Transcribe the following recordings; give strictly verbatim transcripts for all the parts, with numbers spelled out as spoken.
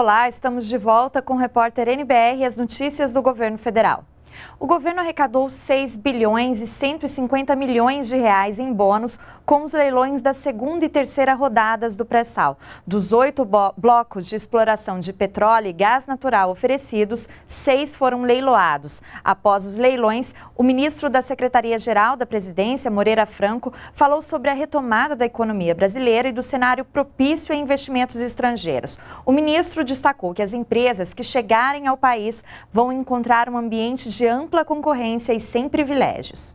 Olá, estamos de volta com o repórter N B R e as notícias do governo federal. O governo arrecadou seis bilhões e cento e cinquenta milhões de reais em bônus com os leilões da segunda e terceira rodadas do pré-sal. Dos oito blocos de exploração de petróleo e gás natural oferecidos, seis foram leiloados. Após os leilões, o ministro da Secretaria-Geral da Presidência, Moreira Franco, falou sobre a retomada da economia brasileira e do cenário propício a investimentos estrangeiros. O ministro destacou que as empresas que chegarem ao país vão encontrar um ambiente de ampla concorrência e sem privilégios.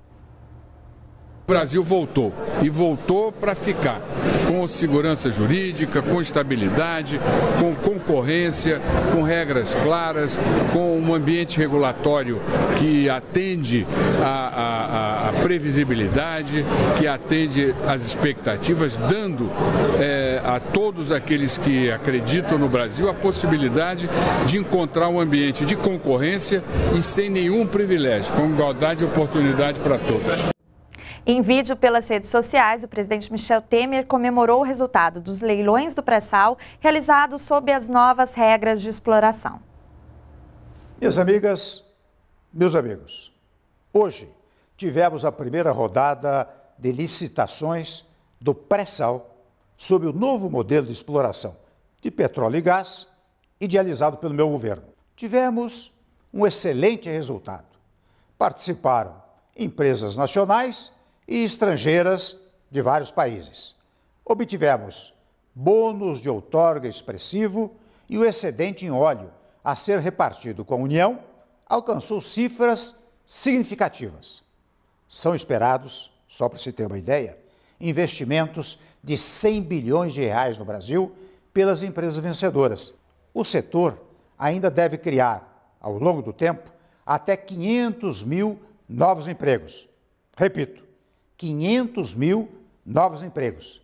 O Brasil voltou e voltou para ficar, com segurança jurídica, com estabilidade, com concorrência, com regras claras, com um ambiente regulatório que atende à, à, à previsibilidade, que atende às expectativas, dando é, a todos aqueles que acreditam no Brasil a possibilidade de encontrar um ambiente de concorrência e sem nenhum privilégio, com igualdade e oportunidade para todos. Em vídeo pelas redes sociais, o presidente Michel Temer comemorou o resultado dos leilões do pré-sal realizados sob as novas regras de exploração. Minhas amigas, meus amigos, hoje tivemos a primeira rodada de licitações do pré-sal sob o novo modelo de exploração de petróleo e gás idealizado pelo meu governo. Tivemos um excelente resultado. Participaram empresas nacionais e estrangeiras de vários países. Obtivemos bônus de outorga expressivo e o excedente em óleo a ser repartido com a União alcançou cifras significativas. São esperados, só para se ter uma ideia, investimentos de cem bilhões de reais no Brasil pelas empresas vencedoras. O setor ainda deve criar, ao longo do tempo, até quinhentos mil novos empregos. Repito, quinhentos mil novos empregos.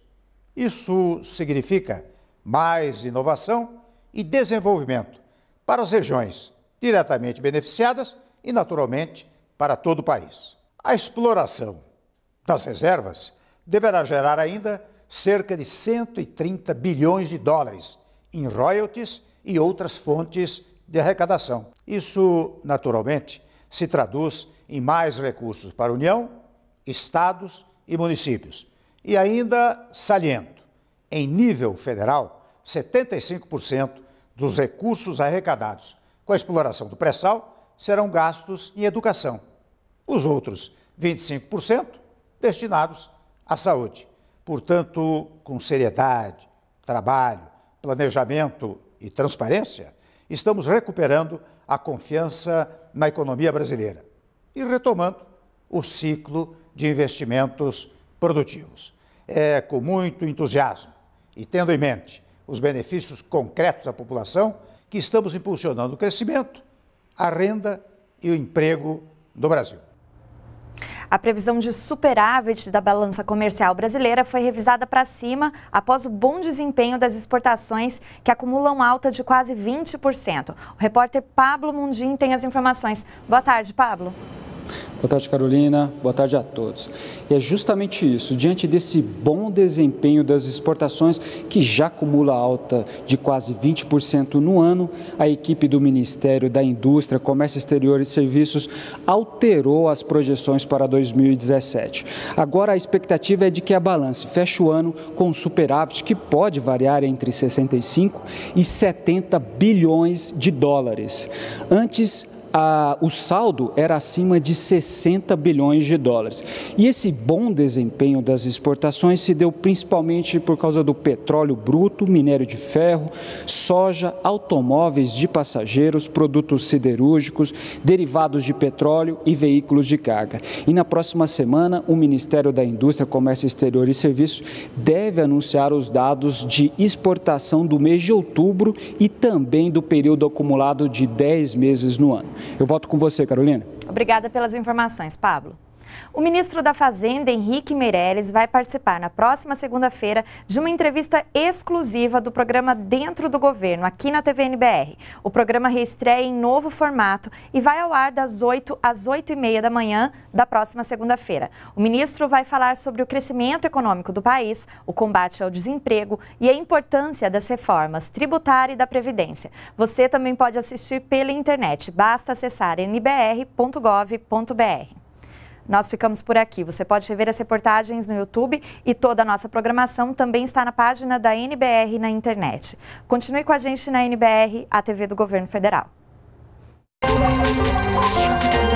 Isso significa mais inovação e desenvolvimento para as regiões diretamente beneficiadas e, naturalmente, para todo o país. A exploração das reservas deverá gerar ainda cerca de cento e trinta bilhões de dólares em royalties e outras fontes de arrecadação. Isso, naturalmente, se traduz em mais recursos para a União, estados e municípios. E ainda saliento, em nível federal, setenta e cinco por cento dos recursos arrecadados com a exploração do pré-sal serão gastos em educação. Os outros vinte e cinco por cento destinados à saúde. Portanto, com seriedade, trabalho, planejamento e transparência, estamos recuperando a confiança na economia brasileira e retomando o ciclo de investimentos produtivos. É com muito entusiasmo e tendo em mente os benefícios concretos à população que estamos impulsionando o crescimento, a renda e o emprego no Brasil. A previsão de superávit da balança comercial brasileira foi revisada para cima após o bom desempenho das exportações, que acumulam alta de quase vinte por cento. O repórter Pablo Mundim tem as informações. Boa tarde, Pablo. Boa tarde, Carolina. Boa tarde a todos. E é justamente isso, diante desse bom desempenho das exportações, que já acumula alta de quase vinte por cento no ano, a equipe do Ministério da Indústria, Comércio Exterior e Serviços alterou as projeções para dois mil e dezessete. Agora a expectativa é de que a balança feche o ano com um superávit que pode variar entre sessenta e cinco e setenta bilhões de dólares. Antes, Ah, o saldo era acima de sessenta bilhões de dólares. E esse bom desempenho das exportações se deu principalmente por causa do petróleo bruto, minério de ferro, soja, automóveis de passageiros, produtos siderúrgicos, derivados de petróleo e veículos de carga. E na próxima semana, o Ministério da Indústria, Comércio Exterior e Serviços deve anunciar os dados de exportação do mês de outubro e também do período acumulado de dez meses no ano. Eu volto com você, Carolina. Obrigada pelas informações, Pablo. O ministro da Fazenda, Henrique Meirelles, vai participar na próxima segunda-feira de uma entrevista exclusiva do programa Dentro do Governo, aqui na T V N B R. O programa reestreia em novo formato e vai ao ar das oito às oito e meia da manhã da próxima segunda-feira. O ministro vai falar sobre o crescimento econômico do país, o combate ao desemprego e a importância das reformas tributária e da Previdência. Você também pode assistir pela internet, basta acessar n b r ponto gov ponto b r. Nós ficamos por aqui. Você pode rever as reportagens no YouTube e toda a nossa programação também está na página da N B R na internet. Continue com a gente na N B R, a T V do Governo Federal.